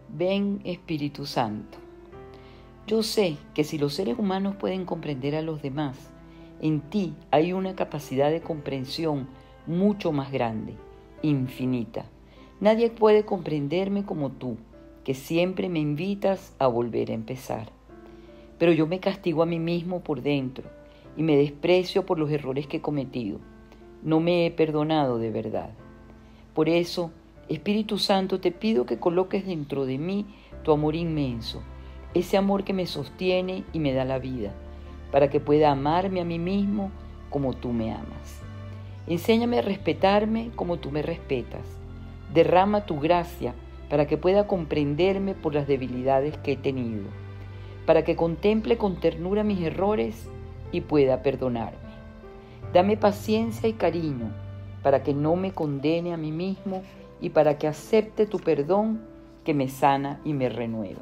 Ven, Espíritu Santo. Yo sé que si los seres humanos pueden comprender a los demás, en ti hay una capacidad de comprensión mucho más grande, infinita. Nadie puede comprenderme como tú, que siempre me invitas a volver a empezar. Pero yo me castigo a mí mismo por dentro y me desprecio por los errores que he cometido. No me he perdonado de verdad. Por eso, Espíritu Santo, te pido que coloques dentro de mí tu amor inmenso, ese amor que me sostiene y me da la vida, para que pueda amarme a mí mismo como tú me amas. Enséñame a respetarme como tú me respetas. Derrama tu gracia para que pueda comprenderme por las debilidades que he tenido, para que contemple con ternura mis errores y pueda perdonarme. Dame paciencia y cariño para que no me condene a mí mismo y para que acepte tu perdón que me sana y me renueva.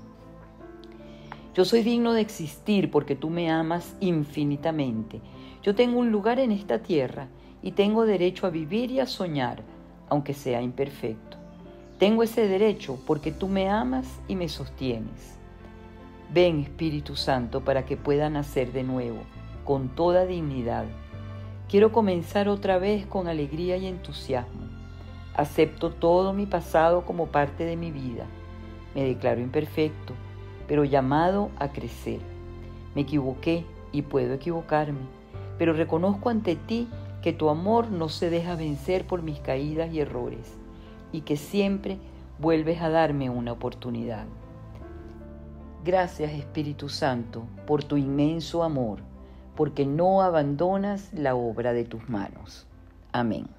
Yo soy digno de existir porque tú me amas infinitamente. Yo tengo un lugar en esta tierra y tengo derecho a vivir y a soñar, aunque sea imperfecto. Tengo ese derecho porque tú me amas y me sostienes. Ven, Espíritu Santo, para que pueda nacer de nuevo, con toda dignidad. Quiero comenzar otra vez con alegría y entusiasmo. Acepto todo mi pasado como parte de mi vida. Me declaro imperfecto, pero llamado a crecer. Me equivoqué y puedo equivocarme, pero reconozco ante ti que tu amor no se deja vencer por mis caídas y errores, y que siempre vuelves a darme una oportunidad. Gracias, Espíritu Santo, por tu inmenso amor, porque no abandonas la obra de tus manos. Amén.